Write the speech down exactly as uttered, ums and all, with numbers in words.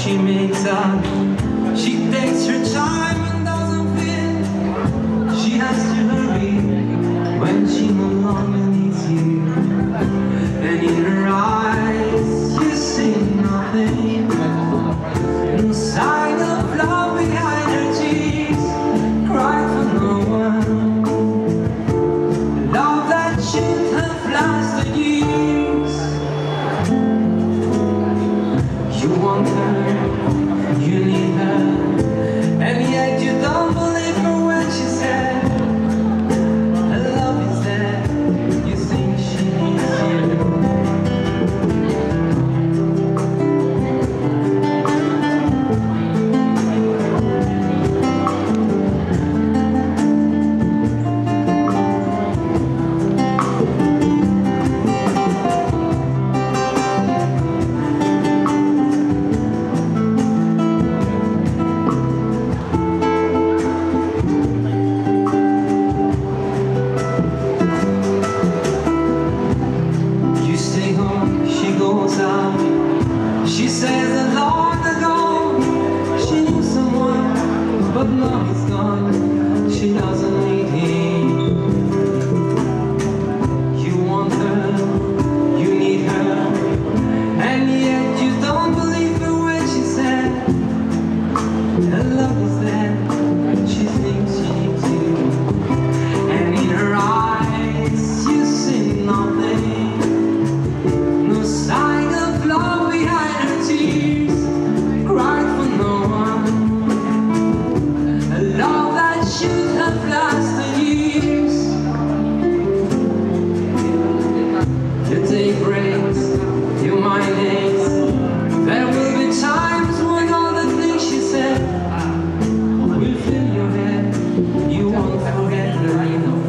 she makes up. She takes her time and doesn't feel she has to hurry when she no longer needs you. And in her eyes you see nothing, no sign of love behind her tears, cry for no one, love that should have lasted years. You want her, you need her, and yet you don't believe her when she said her love is dead. You think she needs you. She says that long ago she knew someone, but now he's gone, she doesn't need him. You want her, you need her, and yet you don't believe her when she said her love is dead. She thinks she needs you, and in her eyes you see nothing, no sign of love behind her tears, cried for no one, a love that should have lasted years. You take breaks, your mind aches, there will be times when all the things she said will fill your head, you won't forget her, you know.